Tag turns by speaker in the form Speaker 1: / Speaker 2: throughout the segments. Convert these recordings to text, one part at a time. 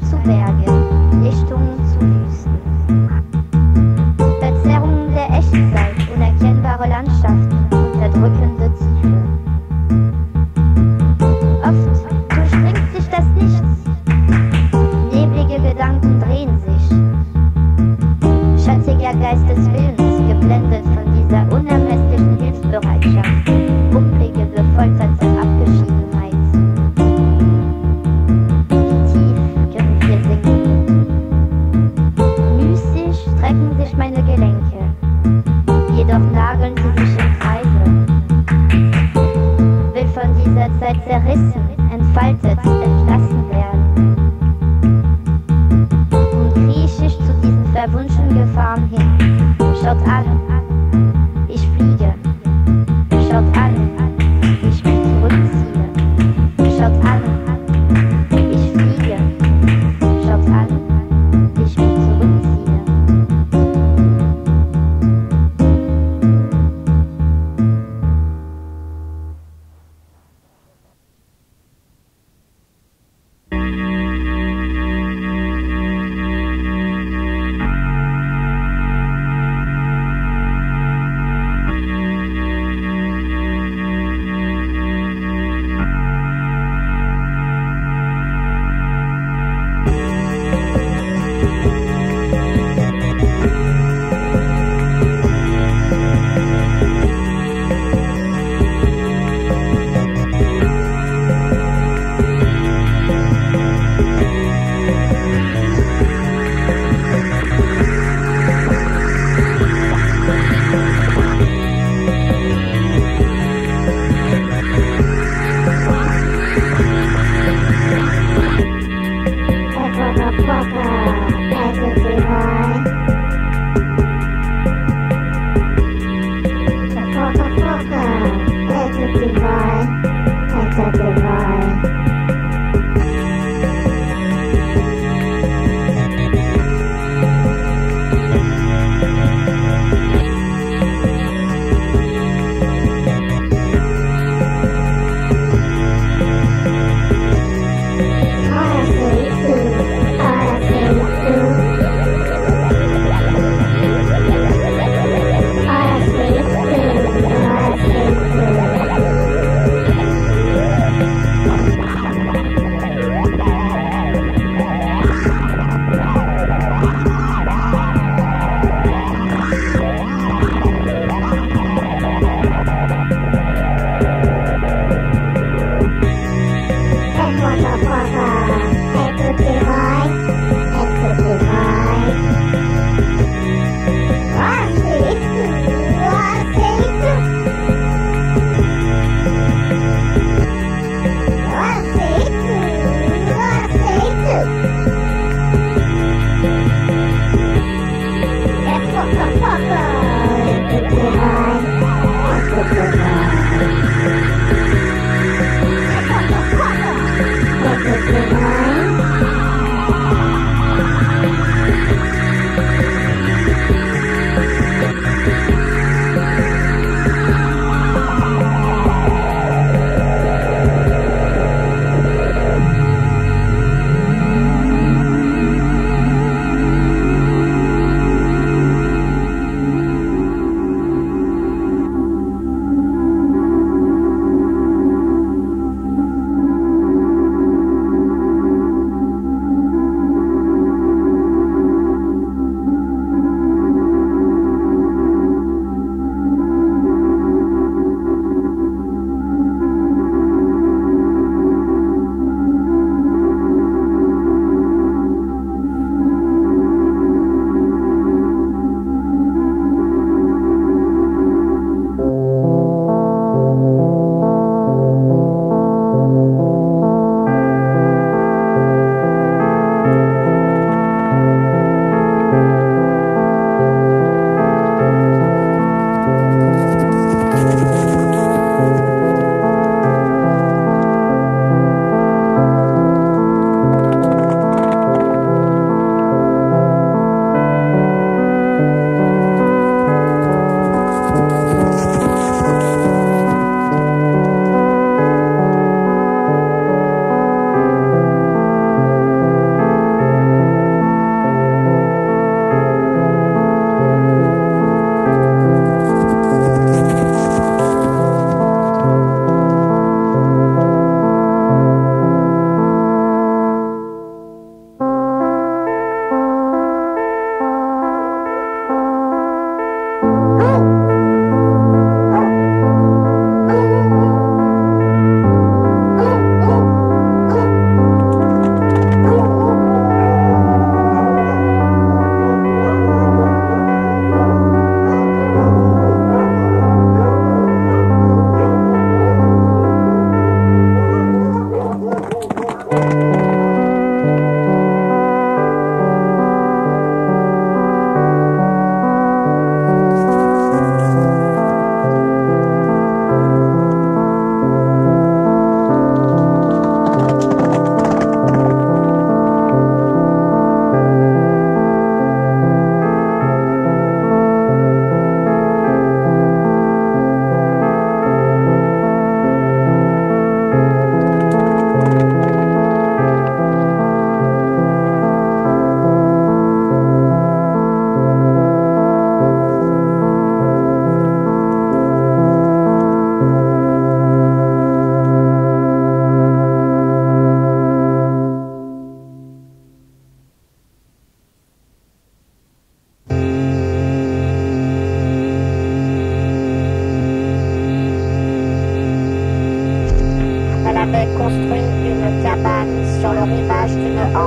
Speaker 1: zu Berge, Lichtungen zu Wüsten. Verzerrungen der Echtzeit, unerkennbare Landschaften, unterdrückende Tiefe. Oft durchdringt sich das Nichts, neblige Gedanken drehen sich. Schatziger Geist des Willens, geblendet von dieser unermesslichen Hilfsbereitschaft, bucklige, gefolterte Abgeschiedenheit. Wie tief können wir sinken? Müßig strecken sich meine Gelenke, jedoch nageln sie sich im Kreise. Will von dieser Zeit zerrissen, entfaltet, entlassen werden. Nun kriech ich zu diesen verwunschenen Gefahren hin. Schaut an, ich fliege. Schaut an, ich mich zurückziehe. Schaut an, ich fliege. Schaut an, ich mich zurückziehe.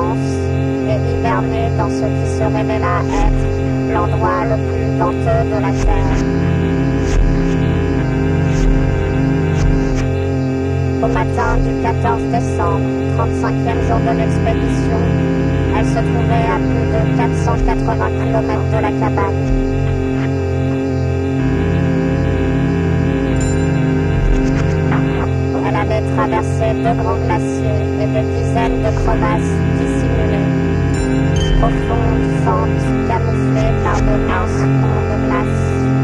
Speaker 1: d'enfance et hiberner dans ce qui se révéla être l'endroit le plus venteux de la Terre. Au matin du 14 décembre, 35e jour de l'expédition, elle se trouvait à plus de 480 km de la cabane. Elle avait traversé 2 grands glaciers et des dizaines de crevasses dissimulées, profondes fentes camouflées par de minces ponts de glace.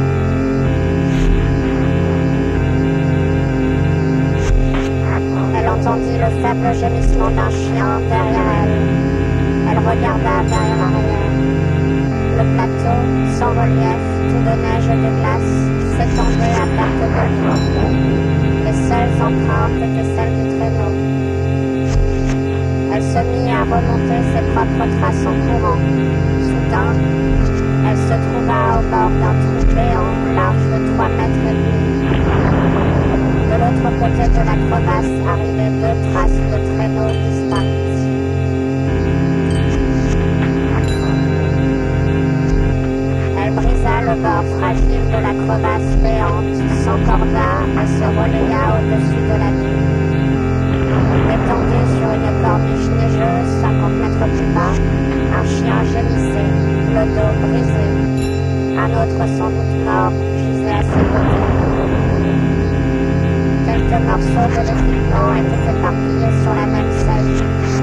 Speaker 1: Elle entendit le faible gémissement d'un chien derrière elle. Elle regarda derrière l'arrière. Le plateau, sans relief, tout de neige et de glace, s'étendait à perte de vue. Les seules empreintes étaient celles du traîneau. Elle se mit à remonter ses propres traces en courant. Soudain, elle se trouva au bord d'un trou béant large de 3 mètres et demi. De l'autre côté de la crevasse arrivaient 2 traces de traîneau distinctes. Elle brisa le bord fragile de la crevasse béante, s'encorda et se relaya au-dessus de la nuit. Étendu sur une corniche neigeuse 50 mètres plus bas, un chien gémissait, le dos brisé. Un autre sans doute mort gisait à ses côtés. Quelques morceaux de l'équipement étaient éparpillés sur la même scène.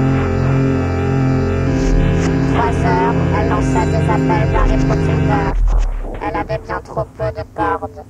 Speaker 1: 3 heures, elle lança des appels vers les profondeurs. Elle avait bien trop peu de cordes.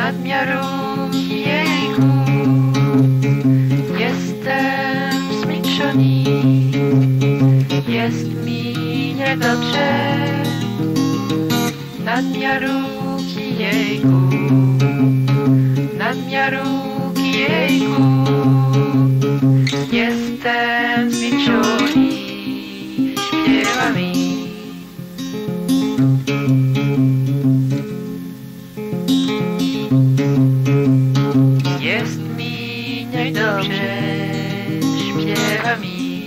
Speaker 2: nadmiaru jejku. Jestem zmęczony, jest mi niedobrze, nadmiaru jejku, nadmiaru jejku. Jestem zmęczony, śpiewa mi. Jest mi niedobrze, śpiewa mi.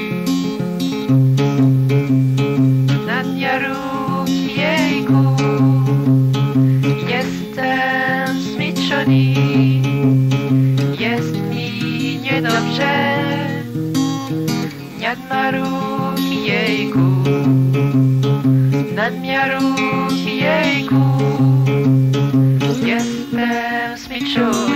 Speaker 2: Nadmiaru jejku, jestem zmęczony, jest mi niedobrze, nadmiaru jejku, nadmiaru jejku, jestem zmęczony.